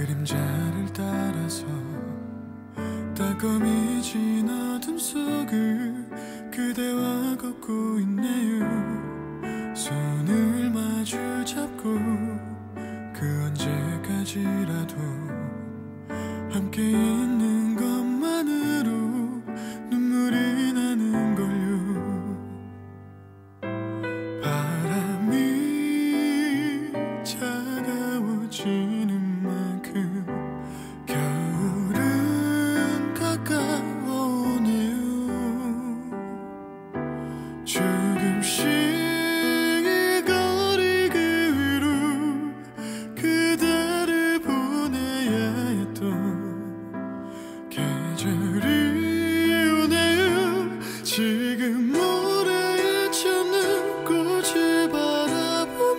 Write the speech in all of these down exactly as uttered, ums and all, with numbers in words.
그림자를 따라서 따끔해진 어둠 속을 그대와 걷고 있네요. 손을 마주 잡고 그 언제까지라도 함께 있는 것만으로 눈물이 나는 걸요. 바람이 차가워지는 만큼 겨울은 가까워오네요. 조금씩 이 거리 그 위로 그대를 보내야 했던 계절이 오네요. 지금 모래에 젖는 꽃을 바라보며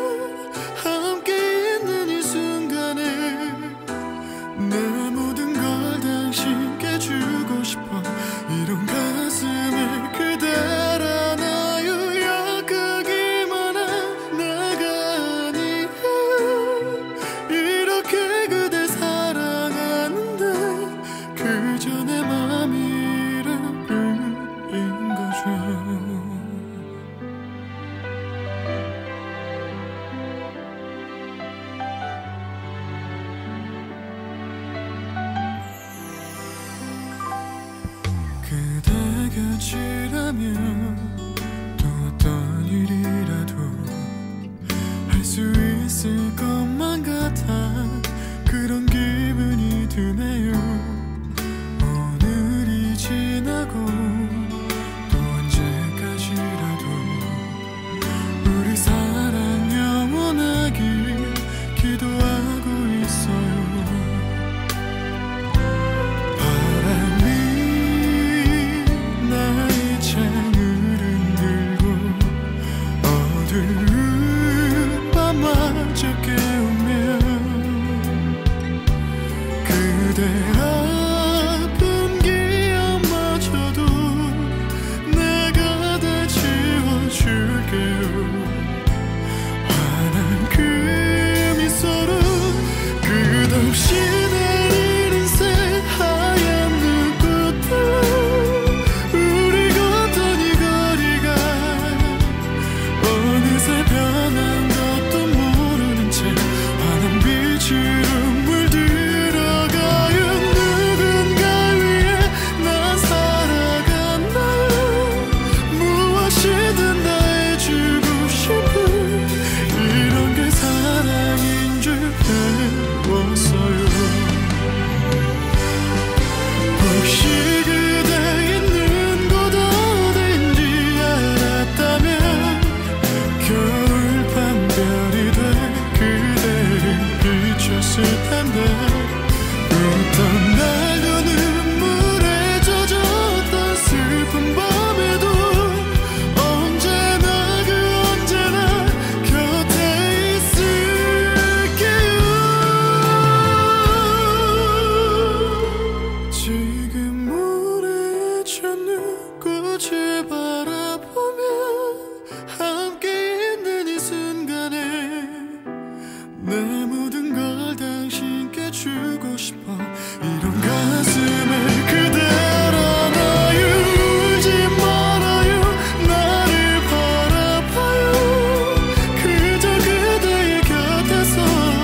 함께 있는 이 순간에 내 모든 걸 당신께 주고 싶어. 이런 가슴에 그댈 안아요. 약하기만 한 내가 아니에요. 이렇게 그댈 사랑하는데 그저 내 맘이란 뿐인 거죠. 그대 곁이라면 또 어떤 일이라도 할 수 있을 것만 같아 그런 기분이 드네요. 오늘이 지나고 또 언제까지라도 우리 사랑 영원하길 기도하고 있어요. 바람이 나의 창을 흔들고 어두운 밤마저 깨우며 그대 아픈 기억마저도 내가 다 지워줄게요. 환한 그 미소로 끝없이 내리는 새하얀 눈꽃들 우리 걷던 이 거리가 어느새 변한 것도 모르는 채 환한 빛으로 물들어가요. 누군가 위해 난 살아간다요. 무엇이든 다 해주고 싶은 이런 게 사랑인 줄 배웠어요. 혹시 그대 있는 곳 어딘지 알았다면 겨울밤별이 돼 그대를 비췄을 텐데 어떤 날도 눈물에 젖었던 슬픈 밤에도 언제나 그 언제나 곁에 있을게요. 지금 모래에 젖는 꽃을 바라보며 함께 있는 이 순간에 내 모든 걸 당신께 주고 싶어. 이런 가슴에 그댈 안아요. 울지 말아요. 나를 바라봐요. 그저 그대의 곁에서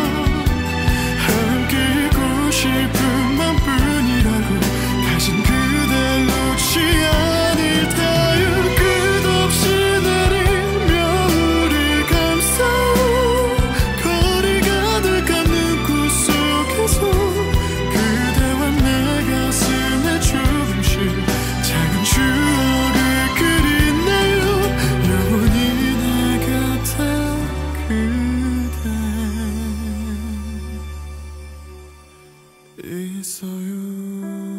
함께 있고 싶은 맘뿐이라고 다신 그댈 놓지 않을 테요. 끝없이 내린 겨울을 감싸요. 거리 가득한 눈꽃 속에서 그대와 내 가슴에 조금씩 작은 추억을 그리네요. 영원히 내 곁에 그대 있어요.